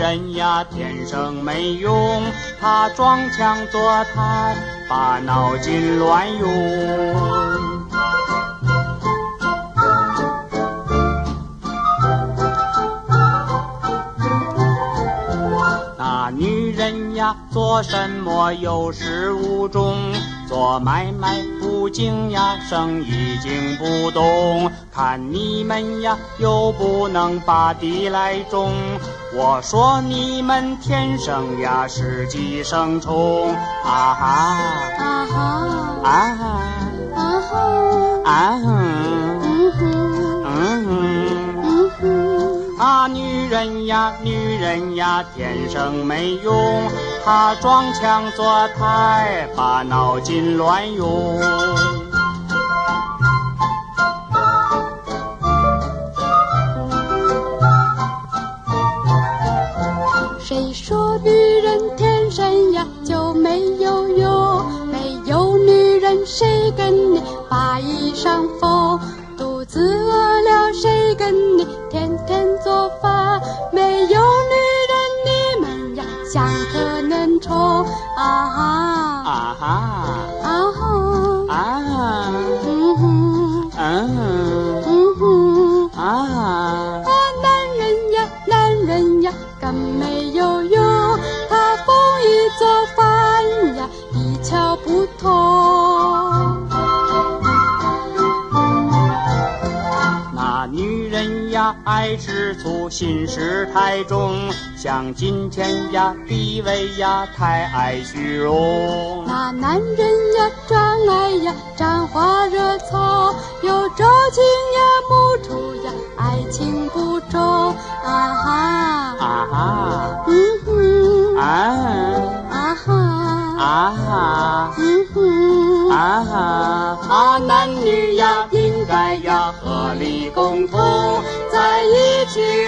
人呀天生没用，他装腔作态，把脑筋乱用。那女人呀做什么有始无终，做买卖不精呀，生意经不动。看你们呀又不能把地来种，我说你们天生呀是寄生虫。啊哈啊哈啊哈啊哈啊哼啊，女人呀天生没用，她装腔作态，把脑筋乱用。 谁说女人天生呀就没有用？没有女人谁跟你把衣裳缝？肚子饿了谁跟你天天做饭？没有女人你们呀想可能虫。啊哈啊哈啊哈啊哈啊男人呀更没有用，他丰衣做饭呀一窍不通。 那女人呀爱吃醋，心事太重，像金钱呀地位呀太爱虚荣。 那男人呀专爱呀沾花惹草，有朝情呀暮处呀爱情不忠。啊哈啊哈啊啊哈啊哈啊哈啊，男女呀应该呀合力共同在一起